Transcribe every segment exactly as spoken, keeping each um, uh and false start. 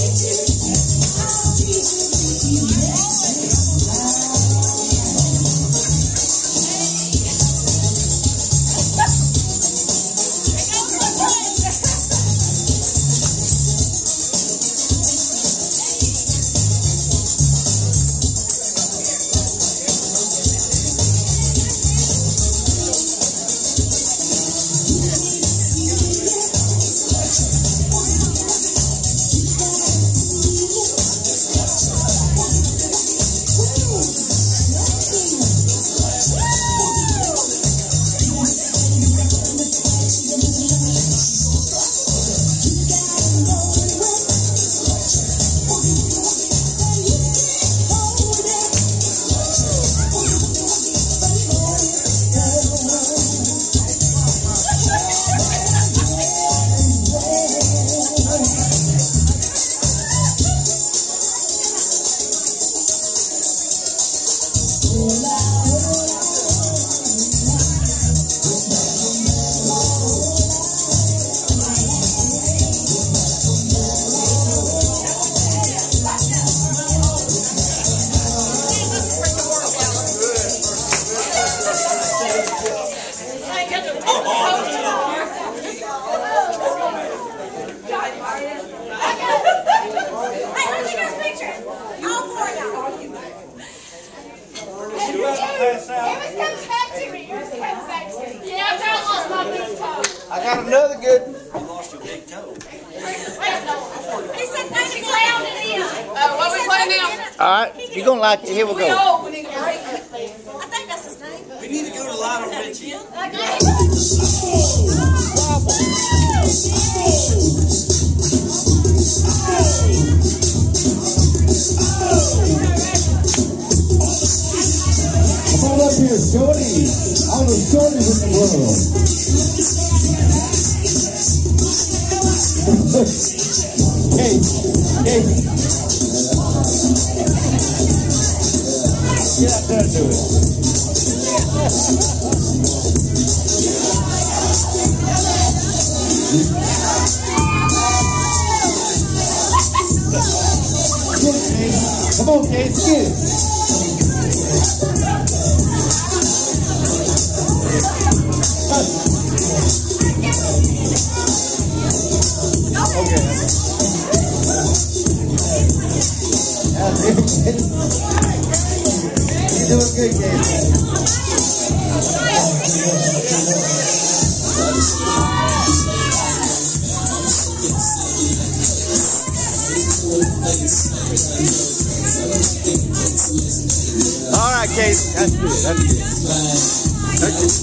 I got another good. You lost your big toe. He said thank you. Uh, what are we playing now? All right, you're gonna like it. Here we go. I think that's his name. We need to go to Lionel Richie. Come on up here, Shorty. All the shorties in the world. Hey, hey. Get out there and do it. Get it, Kate. Come on, Kate, get it. Okay. You're doing good, Gabe. All right, Kate. That's good. That's good. That's good.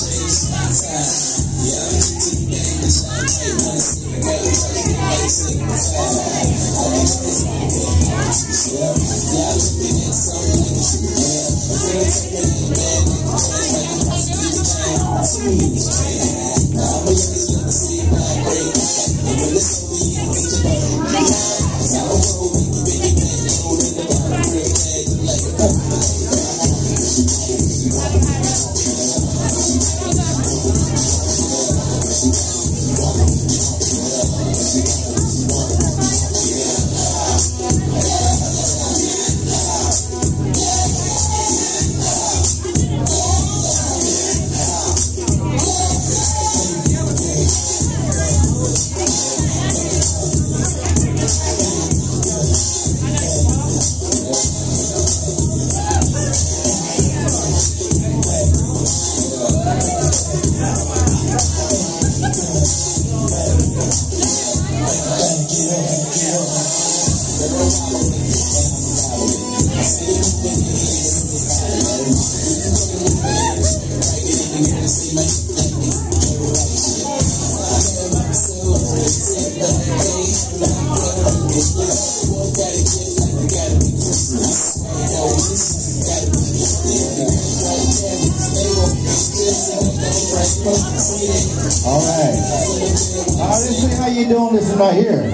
All right. All right, let's see how you doing this right here.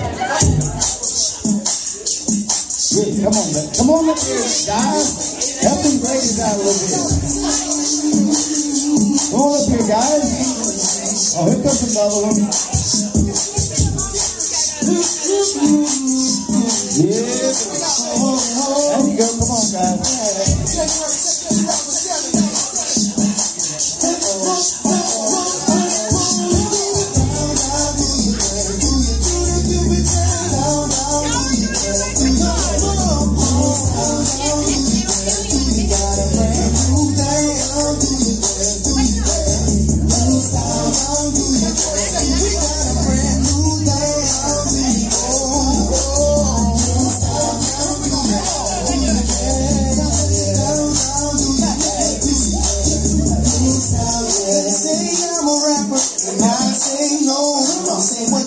Good. Come on, man. Come on up here, guys. Help these ladies out a little bit. Come on up here, guys. Oh, here comes another one.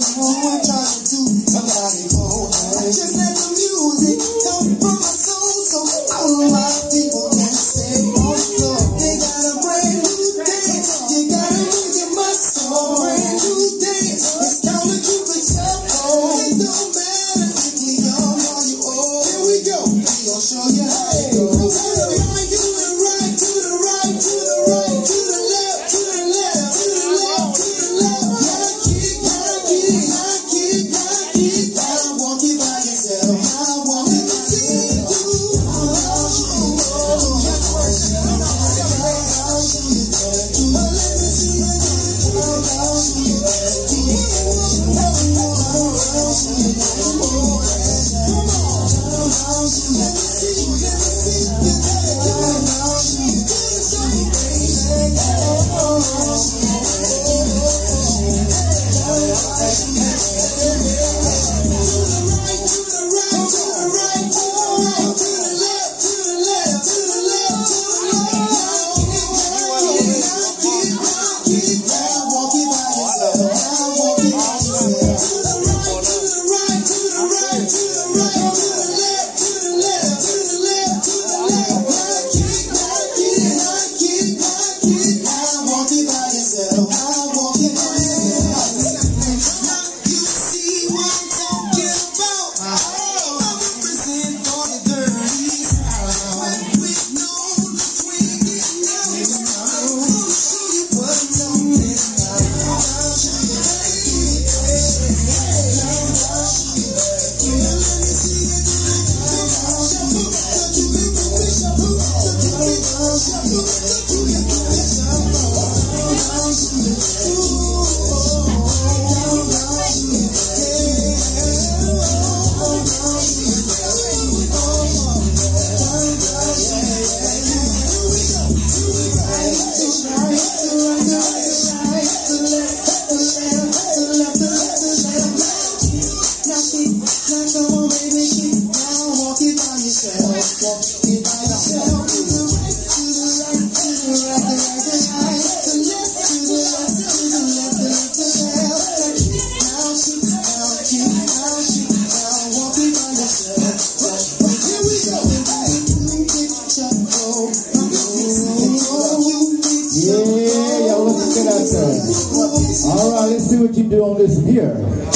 All right, let's see what you do on this here.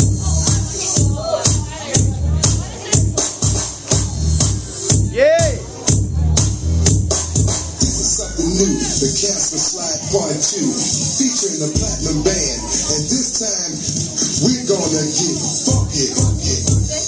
Yeah. This is something new, the Casper Slide Part two, featuring the Platinum Band, and this time we're gonna get funky, funky,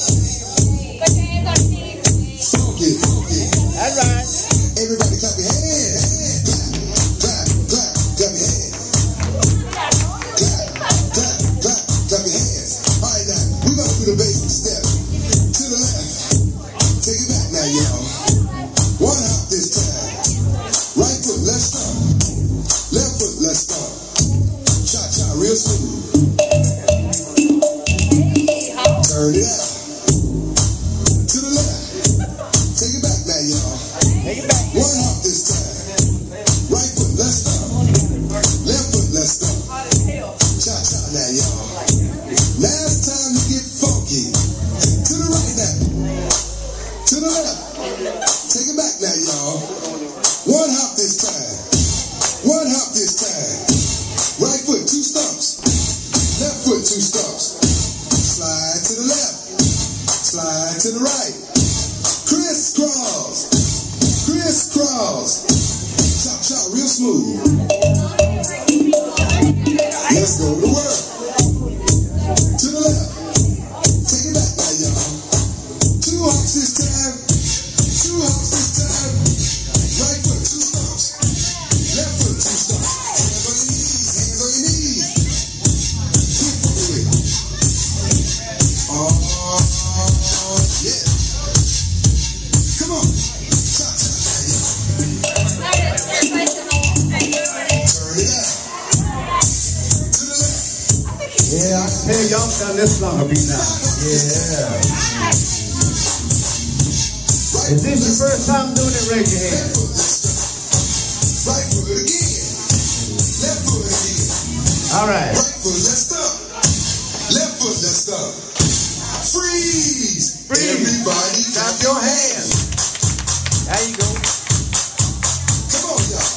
funky, funky. That's right. Everybody clap your hands. Clap, clap, clap your hands. Clap, clap, clap, clap your hands. All right, now we're gonna do the basic step. To the left. Take it back now, y'all. One hop this time. Right foot, let's start. Left foot, let's start. Cha-cha, real smooth. Turn it out. To the left. Take it back now, y'all. Take it back. One hop this time. Right foot, let's start. Left foot, let's start. Cha-cha now, y'all. Now it's time to get funky. To the right now. To the left. Take it back now, y'all. One hop this time. One hop this time. Right foot, two stumps. Left foot, two stumps. Slide to the left. Slide to the right. Crisscross. Crisscross. Chop, chop, real smooth. Let's go to work. To the left. Take it back now, y'all. Two hops this time. Two hops this time. Right foot, two stumps. Left foot, two stumps. Hands on your knees. Hands on your knees. Keep moving. Oh, yeah. Come on. Chop, chop, now, y'all. Turn it out. To the left. Yeah, I can tell y'all done this long a beat now. Yeah. Right Is this foot, your first time doing it? Raise your hand. left foot, let's stop. Right foot again. Left foot again. All right. Right foot, let's stop. Left foot, let's stop. Freeze! Freeze. Everybody clap your hands. There you go. Come on, y'all.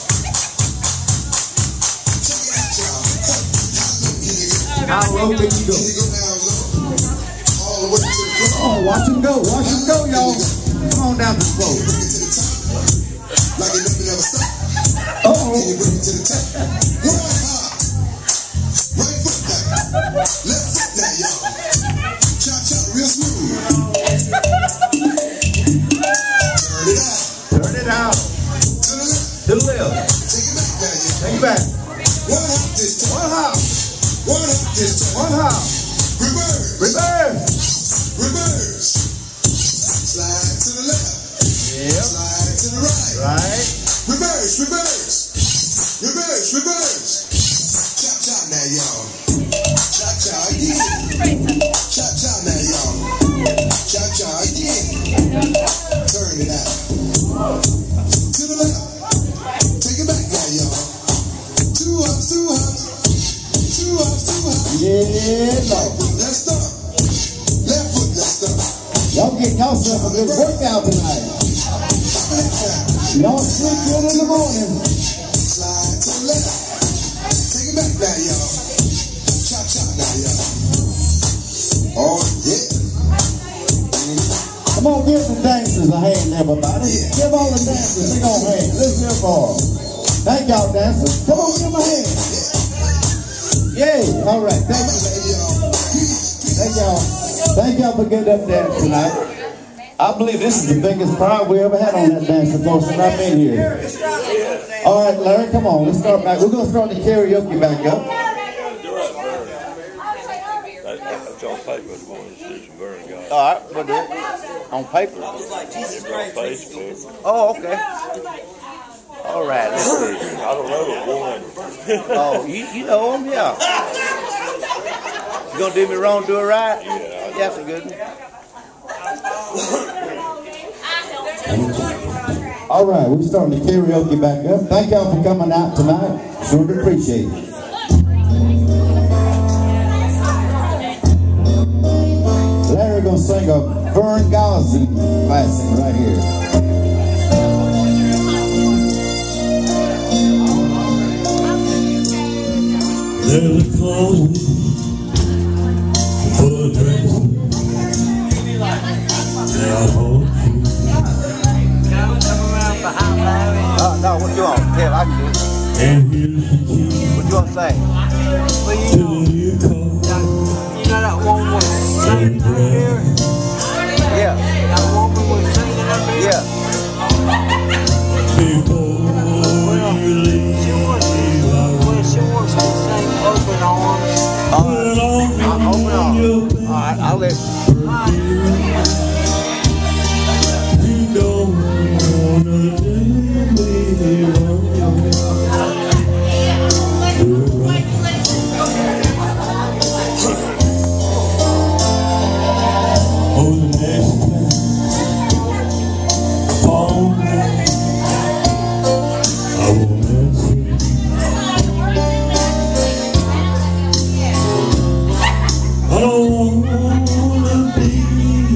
Check it out, y'all. How low can you go? Can you go down low? All the way to the floor. Oh, watch him go. Watch him go, y'all. Come on down to the floor. Bring it to the top. Like it never, never stop. Uh-oh. Can you bring it to the top? One hop. Right foot back. Left foot now, y'all. Cha-cha, real smooth. Turn it out. Turn it out. To the left. To the left. Take it back now, y'all. Take it back. One hop this time. One hop. One hop this time. One hop. Reverse. Reverse. Reverse. Slide to the left. Yep. Slide to the right. Right. Reverse, reverse. Reverse, reverse. Cha-cha now, y'all. Cha-cha again. Cha-cha now, y'all. Cha-cha again. Turn it out. To the left. Take it back now, y'all. Two hops, two hops. Two hops, two hops. Yeah, Right no. foot, let's stop. Left foot, let's stop. Y'all get yourself a good workout tonight. Pop it down. Y'all sleep good in the morning. Slide to the left. Take it back now, y'all. Cha-cha now, y'all. Oh, yeah. Come on, give the dancers a hand, everybody. Yeah. Give all the dancers a big old hand. Let's hear for them. Thank y'all, dancers. Come on, give them a hand. Yay. All right. Thank you. Hey, y'all. Peace, peace. Thank y'all. Thank y'all for getting up there tonight. I believe this is the biggest crowd we ever had on that dance floor since I've been here. All right, Larry, come on. Let's start back. We're going to start the karaoke back up. That's on paper, the one that's burning God. All right, we'll do it. On paper. Facebook. Oh, okay. All right. Let's see. I don't know one. Oh, you, you know him, yeah. You gonna do me wrong, do it right? Yeah. That's a good one. All right, we're starting the karaoke back up. Thank y'all for coming out tonight. Sure to appreciate it. Larry gonna sing a Vern Gosling classic right here. There's a clothes for a dress. They are both. Uh, no, what you want? Tell, I can do it. And here's the key What you want to say? to the new car. You know that one was singing up here? Yeah, That woman was singing up here? yeah. Before you leave, She wants to, well, she wants to sing Open Arms. All put right, on I'll open up. your All right, I'll let. You don't wanna do me wrong. Oh, the next time, phone, I won't answer. I don't wanna be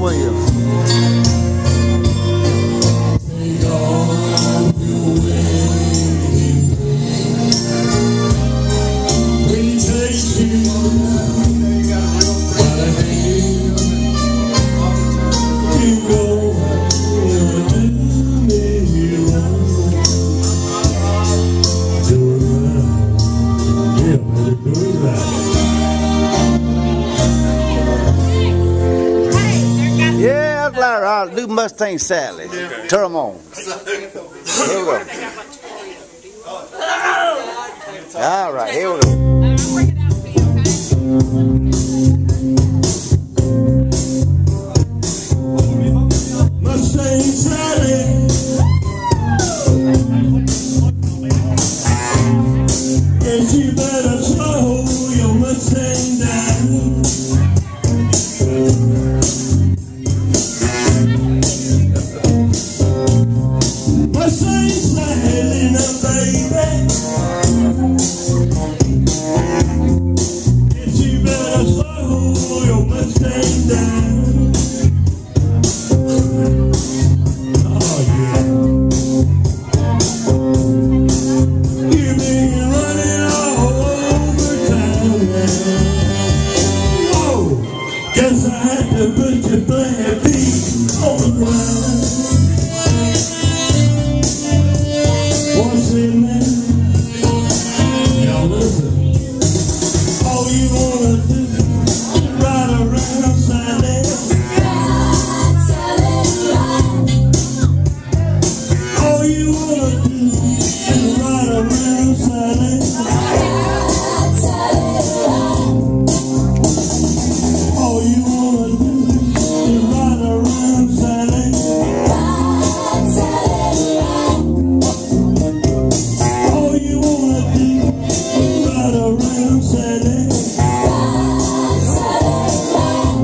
Williams. Yeah, that's Larry. I'll do Mustang Sally. Turn them on. Here we go. All right, here we go. Mustang Sally. Guess you better slow your Mustang down. Mustang Sally now, baby. Guess you better slow your Mustang down. Guess I had to put your black feet on the ground. What's in there? Y'all listen. All you wanna do is ride around Sally. Ride, Sally, ride. All you wanna do is ride around Sally. Ride, Sally, ride. All you wanna do is ride around Sally. Ride, Sally, ride. All you wanna do is ride around Sally. Ride, Sally, ride.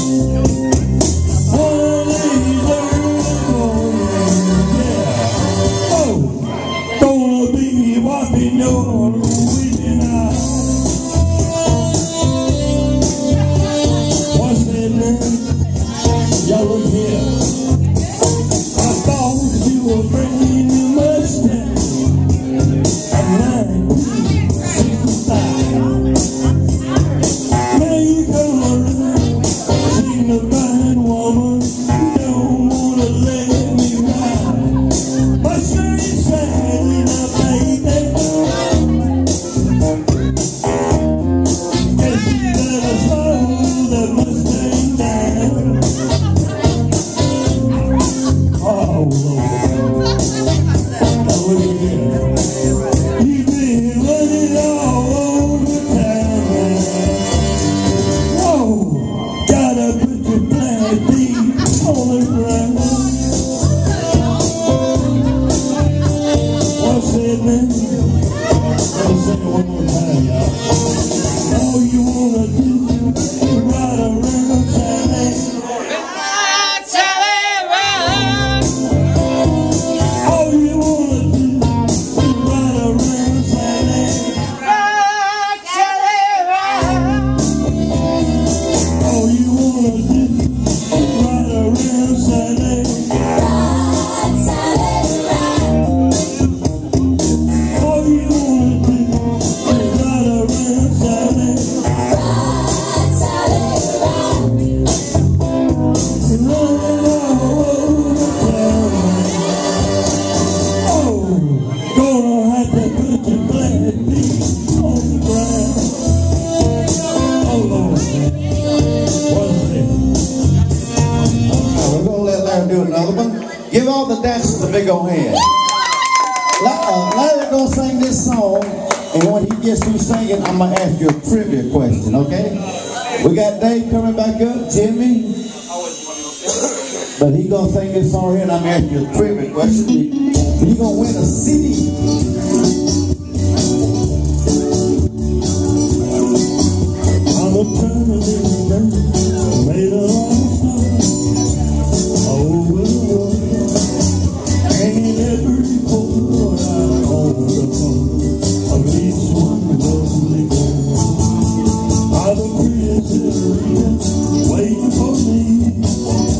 One of these early mornings, yeah. Oh, gonna be wiping your weeping eyes. Y'all look here. I thought you were bringing me Mustang at nineteen sixty-five. Now you come around, seen a fine woman, don't wanna let me ride. Mustang Sally now, baby. Guess you better slow that Mustang down. Oh, Lord. Oh, look at here. You've been running all over town. Whoa, gotta put your black feet on the ground. What's it, man? Let me sing it one more time, y'all. All you wanna do is ride around Sally. Ride, Sally, ride. All you wanna do is ride around Sally. Ride, Sally, ride. All you wanna do is ride around Sally. Ride, Sally, ride. All you wanna do is ride around Sally. Ride, Sally, ride. And running all over town. Oh, gonna have to put your black feet on the ground. Oh, Lord. What's it? Now, we're gonna let Larry do another one. Give all the dancers a big old hand. La- uh, Larry gonna sing this song, and when he gets through singing, I'm gonna ask you a trivia question, okay? We got Dave coming back up, Jimmy. But he gonna sing this song here, and I'm gonna ask you a trivia question. You gonna win a C D. I'm a permanent girl, made a long story over the world, hanging every port out on the phone of each one lovely girl. I'm a pretty Serena waiting for me.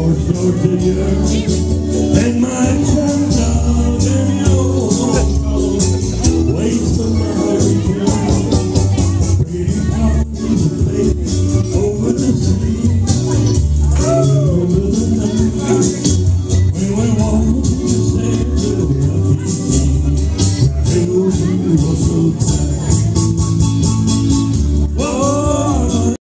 More snow to you.